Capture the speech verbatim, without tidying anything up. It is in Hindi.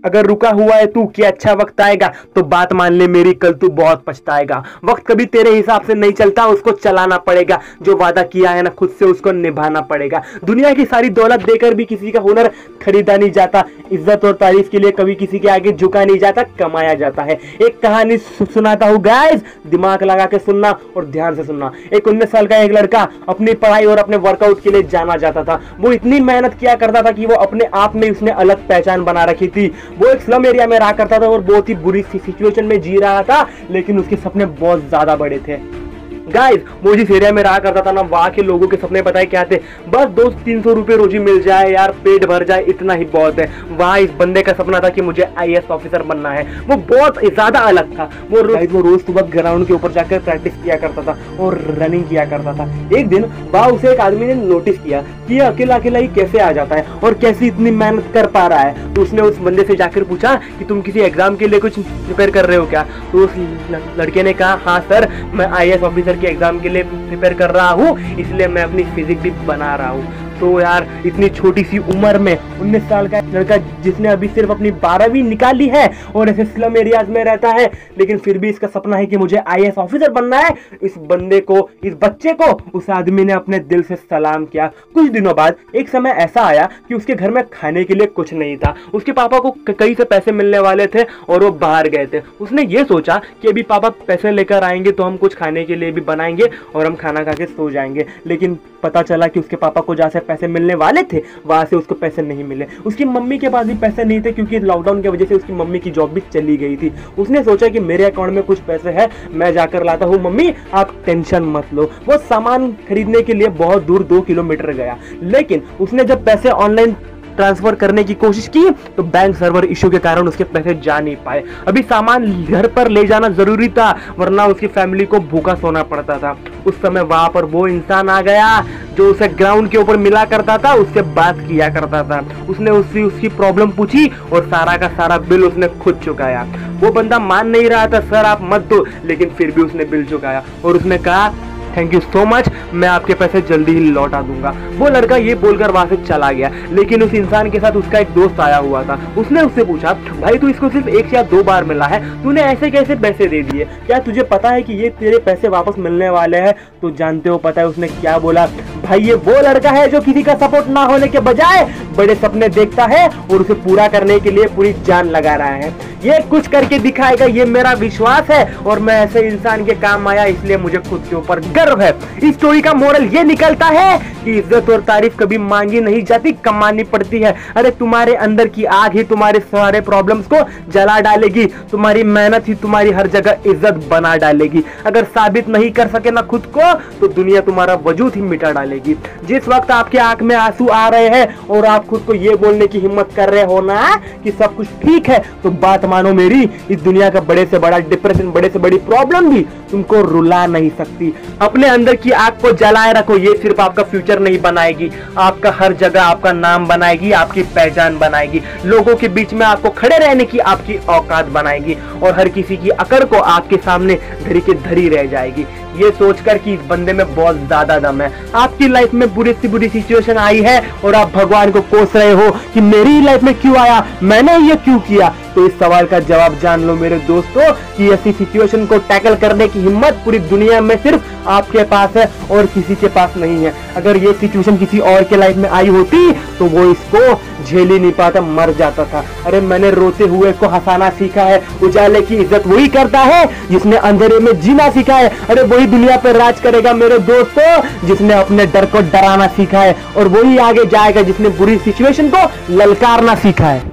अगर रुका हुआ है तू कि अच्छा वक्त आएगा, तो बात मान ले मेरी, कल तू बहुत पछताएगा। वक्त कभी तेरे हिसाब से नहीं चलता, उसको चलाना पड़ेगा। जो वादा किया है ना खुद से, उसको निभाना पड़ेगा। दुनिया की सारी दौलत देकर भी किसी का हुनर खरीदा नहीं जाता। इज्जत और तारीफ के लिए कभी किसी के आगे झुका नहीं जाता, कमाया जाता है। एक कहानी सुनाता हूँ गाइस, दिमाग लगा के सुनना और ध्यान से सुनना। एक उन्नीस साल का एक लड़का अपनी पढ़ाई और अपने वर्कआउट के लिए जाना जाता था। वो इतनी मेहनत किया करता था कि वो अपने आप में उसने अलग पहचान बना रखी थी। वो एक स्लम एरिया में रहा करता था और बहुत ही बुरी सिचुएशन में जी रहा था, लेकिन उसके सपने बहुत ज्यादा बड़े थे। गाइस, वो जिस एरिया में रहा करता था ना, वहाँ के लोगों के सपने पता है क्या थे? बस दो तीन सौ रुपए रोजी मिल जाए यार, पेट भर जाए, इतना ही बहुत है। वहाँ इस बंदे का सपना था कि मुझे आई ए एस ऑफिसर बनना है। वो बहुत ज्यादा अलग था। वो रोज वो रोज सुबह ग्राउंड के ऊपर जाकर प्रैक्टिस किया करता था और रनिंग किया करता था। एक दिन वहाँ उसे एक आदमी ने नोटिस किया कि ये अकेला अकेला ही कैसे आ जाता है और कैसे इतनी मेहनत कर पा रहा है। तो उसने उस बंदे से जाकर पूछा कि तुम किसी एग्जाम के लिए कुछ प्रिपेयर कर रहे हो क्या? तो उस लड़के ने कहा, हाँ सर, मैं आई ए एस ऑफिसर के एग्जाम के लिए प्रिपेयर कर रहा हूँ, इसलिए मैं अपनी फिजिक भी बना रहा हूँ। तो यार, इतनी छोटी सी उम्र में उन्नीस साल का लड़का जिसने अभी सिर्फ अपनी बारहवीं निकाली है और ऐसे स्लम एरियाज में रहता है, लेकिन फिर भी इसका सपना है कि मुझे आई ए एस ऑफिसर बनना है। इस बंदे को, इस बच्चे को उस आदमी ने अपने दिल से सलाम किया। कुछ दिनों बाद एक समय ऐसा आया कि उसके घर में खाने के लिए कुछ नहीं था। उसके पापा को कई से पैसे मिलने वाले थे और वो बाहर गए थे। उसने ये सोचा कि अभी पापा पैसे लेकर आएंगे तो हम कुछ खाने के लिए भी बनाएंगे और हम खाना खा के सो जाएंगे। लेकिन पता चला कि उसके पापा को जहाँ से पैसे मिलने वाले थे वहां से उसको पैसे नहीं मिले। उसकी मम्मी के पास भी पैसे नहीं थे, क्योंकि लॉकडाउन की वजह से उसकी मम्मी की जॉब भी चली गई थी। उसने सोचा कि मेरे अकाउंट में कुछ पैसे हैं, मैं जाकर लाता हूँ, मम्मी आप टेंशन मत लो। वो सामान खरीदने के लिए बहुत दूर दो किलोमीटर गया, लेकिन उसने जब पैसे ऑनलाइन ट्रांसफर करने की कोशिश की तो बैंक सर्वर इशू के कारण उसके पैसे जा नहीं पाए। अभी सामान घर पर ले जाना जरूरी था, वरना उसकी फैमिली को भूखा सोना पड़ता था। उस समय वहां पर वो इंसान आ गया जो उसे ग्राउंड के ऊपर मिला करता था, उससे बात किया करता था। उसने उससे उसकी प्रॉब्लम पूछी और सारा का सारा बिल उसने खुद चुकाया। वो बंदा मान नहीं रहा था, सर आप मत दो, लेकिन फिर भी उसने बिल चुकाया और उसने कहा, थैंक यू सो मच, मैं आपके पैसे जल्दी ही लौटा दूंगा। वो लड़का ये बोलकर वहां से चला गया, लेकिन उस इंसान के साथ उसका एक दोस्त आया हुआ था। उसने उससे पूछा, भाई तू इसको सिर्फ एक या दो बार मिला है, तूने ऐसे कैसे पैसे दे दिए? क्या तुझे पता है कि ये तेरे पैसे वापस मिलने वाले हैं? तो जानते हो पता है उसने क्या बोला? भाई ये वो लड़का है जो किसी का सपोर्ट ना होने के बजाय बड़े सपने देखता है और उसे पूरा करने के लिए पूरी जान लगा रहा है। ये कुछ करके दिखाएगा, ये मेरा विश्वास है और मैं ऐसे इंसान के काम आया, इसलिए मुझे खुद के ऊपर गर्व है। इस स्टोरी का मोरल ये निकलता है कि इज्जत और तारीफ कभी मांगी नहीं जाती, कमानी पड़ती है। अरे तुम्हारे अंदर की आग ही तुम्हारे सारे प्रॉब्लम्स को जला डालेगी। तुम्हारी मेहनत ही तुम्हारी हर जगह इज्जत बना डालेगी। अगर साबित नहीं कर सके ना खुद को, तो दुनिया तुम्हारा वजूद ही मिटा डालेगी। जिस वक्त आपके आंख में आंसू आ रहे हैं और आप खुद को ये बोलने की हिम्मत कर रहे हो ना कि सब कुछ ठीक है, तो बात मानो मेरी, इस दुनिया का बड़े से बड़ा डिप्रेशन, बड़े से बड़ी प्रॉब्लम भी तुमको रुला नहीं सकती। अपने अंदर की आग को जलाए रखो, ये सिर्फ आपका फ्यूचर नहीं बनाएगी, आपका हर जगह आपका नाम बनाएगी, आपकी पहचान बनाएगी, लोगों के बीच में आपको खड़े रहने की आपकी औकात बनाएगी और हर किसी की अकड़ को आपके सामने धरी के धरी रह जाएगी। ये सोचकर कि इस बंदे में बहुत ज्यादा दम है। आपकी लाइफ में बुरी सी बुरी सिचुएशन आई है और आप भगवान को कोस रहे हो कि मेरी लाइफ में क्यों आया, मैंने ये क्यों किया, तो इस सवाल का जवाब जान लो मेरे दोस्तों कि ऐसी सिचुएशन को टैकल करने की हिम्मत पूरी दुनिया में सिर्फ आपके पास है और किसी के पास नहीं है। अगर ये सिचुएशन किसी और के लाइफ में आई होती तो वो इसको झेल ही नहीं पाता, मर जाता था। अरे मैंने रोते हुए को हंसाना सीखा है। उजाले की इज्जत वही करता है जिसने अंधेरे में जीना सीखा है। अरे वही दुनिया पर राज करेगा मेरे दोस्तों जिसने अपने डर को डराना सीखा है, और वही आगे जाएगा जिसने बुरी सिचुएशन को ललकारना सीखा है।